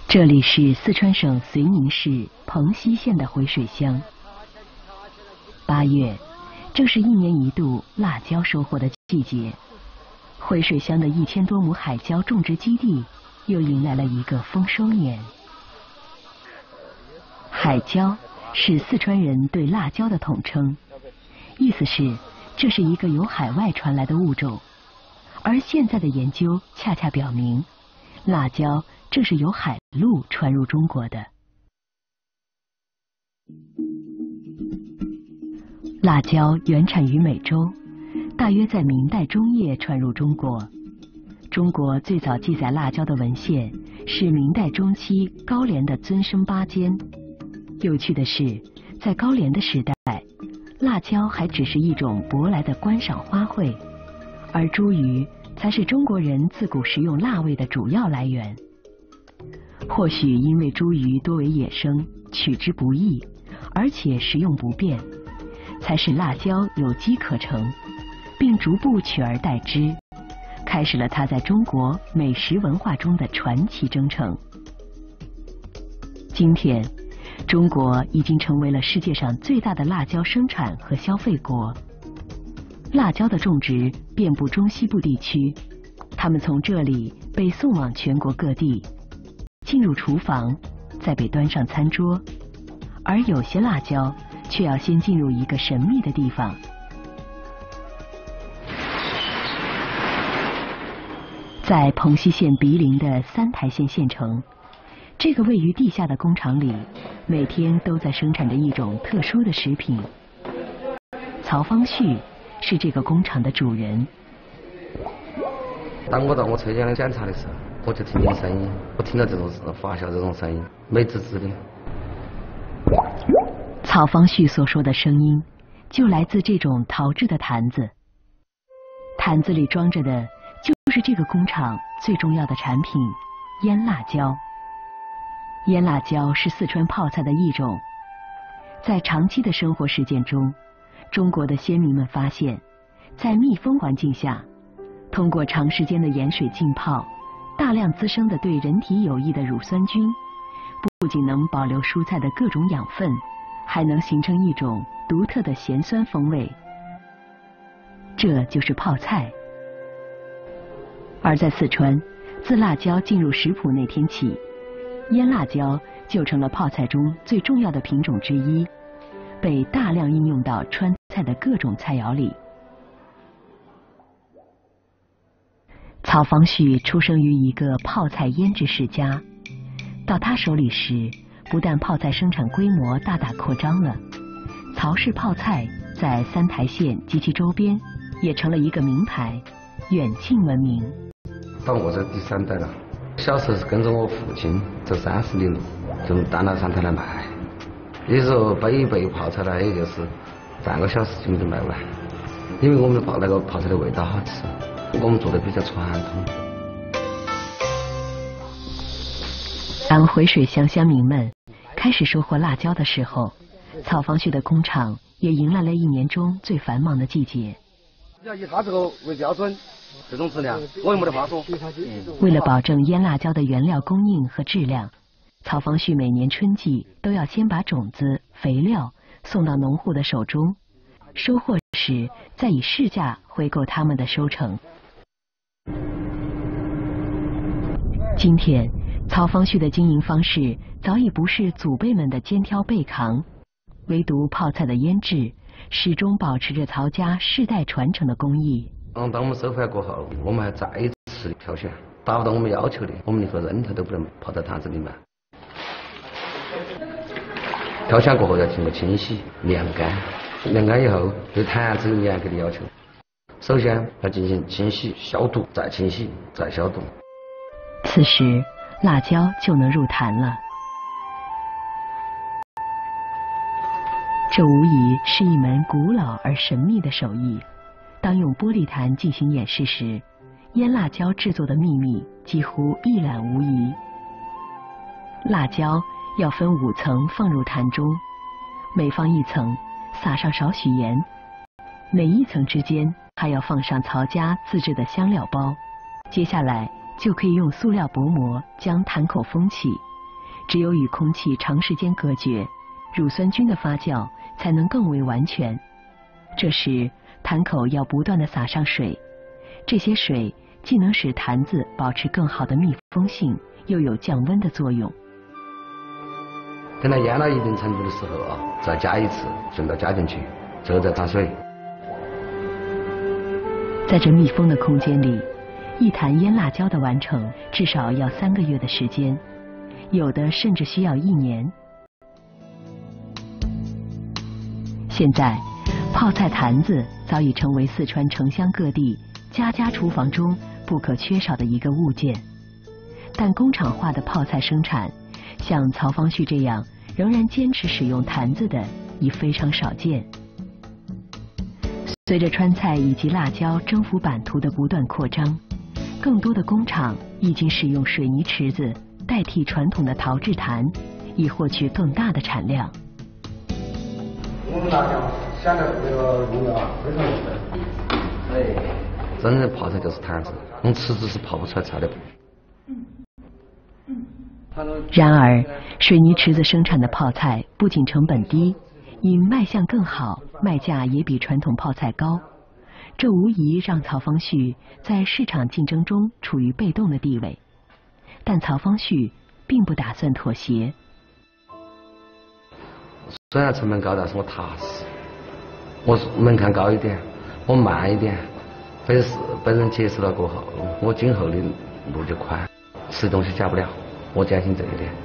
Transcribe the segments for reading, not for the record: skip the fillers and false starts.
这里是四川省绥宁市蓬溪县的回水乡。8月，正是1年1度辣椒收获的季节。回水乡的1000多亩海椒种植基地又迎来了一个丰收年。海椒是四川人对辣椒的统称，意思是这是一个由海外传来的物种。而现在的研究恰恰表明，辣椒正是由海路传入中国的。辣椒原产于美洲，大约在明代中叶传入中国。中国最早记载辣椒的文献是明代中期高廉的尊生八间。有趣的是，在高廉的时代，辣椒还只是一种舶来的观赏花卉，而茱萸才是中国人自古食用辣味的主要来源。或许因为茱萸多为野生，取之不易，而且食用不便，才使辣椒有机可乘，并逐步取而代之，开始了它在中国美食文化中的传奇征程。今天，中国已经成为了世界上最大的辣椒生产和消费国。辣椒的种植遍布中西部地区，它们从这里被送往全国各地，进入厨房，再被端上餐桌。而有些辣椒却要先进入一个神秘的地方。在蓬溪县毗邻的三台县县城，这个位于地下的工厂里，每天都在生产着一种特殊的食品。曹方旭是这个工厂的主人。 当我到我车间检查的时候，我就听见声音，我听到这种发酵这种声音，美滋滋的。 曹方旭所说的声音，就来自这种陶制的坛子。坛子里装着的，就是这个工厂最重要的产品——腌辣椒。腌辣椒是四川泡菜的一种。在长期的生活实践中，中国的先民们发现，在密封环境下，通过长时间的盐水浸泡，大量滋生的对人体有益的乳酸菌，不仅能保留蔬菜的各种养分，还能形成一种独特的咸酸风味。这就是泡菜。而在四川，自辣椒进入食谱那天起，腌辣椒就成了泡菜中最重要的品种之一，被大量应用到川菜的各种菜肴里。曹方旭出生于一个泡菜腌制世家，到他手里时，不但泡菜生产规模大大扩张了，曹氏泡菜在三台县及其周边也成了一个名牌，远近闻名。 到我这第3代了，小时候是跟着我父亲走30里路，就担到上台来卖。有时候背一背泡菜呢，也就是半个小时就卖完，因为我们那个泡菜的味道好吃，我们做的比较传统。 当回水乡乡民们开始收获辣椒的时候，曹方旭的工厂也迎来了1年中最繁忙的季节。 要以它这个为标准，这种质量我也没得话说。 为了保证腌辣椒的原料供应和质量，曹方旭每年春季都要先把种子、肥料送到农户的手中，收获时再以市价回购他们的收成。今天，曹方旭的经营方式早已不是祖辈们的肩挑背扛，唯独泡菜的腌制始终保持着曹家世代传承的工艺。 当我们收回来过后，我们还再一次挑选，达不到我们要求的，我们连个人头都不能泡在坛子里卖。挑选过后要经过清洗、晾干，晾干以后对坛子有严格的要求。首先要进行清洗、消毒，再清洗、再消毒。 此时，辣椒就能入坛了。这无疑是一门古老而神秘的手艺。当用玻璃坛进行演示时，腌辣椒制作的秘密几乎一览无遗。辣椒要分5层放入坛中，每放1层，撒上少许盐，每1层之间还要放上曹家自制的香料包。接下来就可以用塑料薄膜将坛口封起， 只有与空气长时间隔绝，乳酸菌的发酵才能更为完全。这时坛口要不断地撒上水，这些水既能使坛子保持更好的密封性，又有降温的作用。 等它腌到一定程度的时候啊，再加一次，顺道加进去，之后再打水。 在这密封的空间里，一坛腌辣椒的完成至少要3个月的时间，有的甚至需要1年。现在，泡菜坛子早已成为四川城乡各地家家厨房中不可缺少的一个物件。但工厂化的泡菜生产，像曹方旭这样仍然坚持使用坛子的已非常少见。随着川菜以及辣椒征服版图的不断扩张，更多的工厂已经使用水泥池子代替传统的陶制坛，以获取更大的产量。 我们辣椒下的这个用料非常深，真正的泡菜就是坛子，用池子是泡不出来菜的。 然而，水泥池子生产的泡菜不仅成本低，因卖相更好，卖价也比传统泡菜高。这无疑让曹方旭在市场竞争中处于被动的地位。但曹方旭并不打算妥协。 虽然成本高，但是我踏实。我门槛高一点，我慢一点，被人接受了过后，我今后的路就宽。吃东西假不了，我坚信这一点。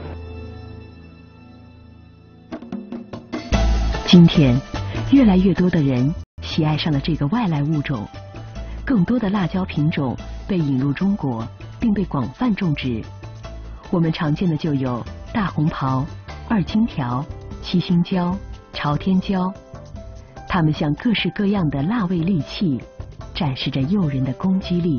今天，越来越多的人喜爱上了这个外来物种，更多的辣椒品种被引入中国，并被广泛种植。我们常见的就有大红袍、二荆条、七星椒、朝天椒，它们像各式各样的辣味利器，展示着诱人的攻击力。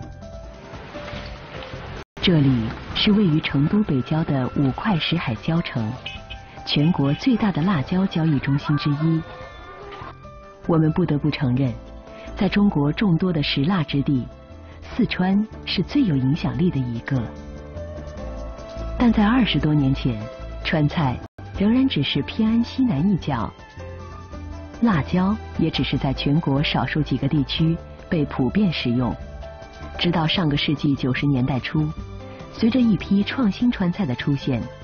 这里是位于成都北郊的5块石海椒城，全国最大的辣椒交易中心之一。我们不得不承认，在中国众多的食辣之地，四川是最有影响力的一个。但在20多年前，川菜仍然只是偏安西南一角，辣椒也只是在全国少数几个地区被普遍使用。直到上个世纪90年代初，随着一批创新川菜的出现，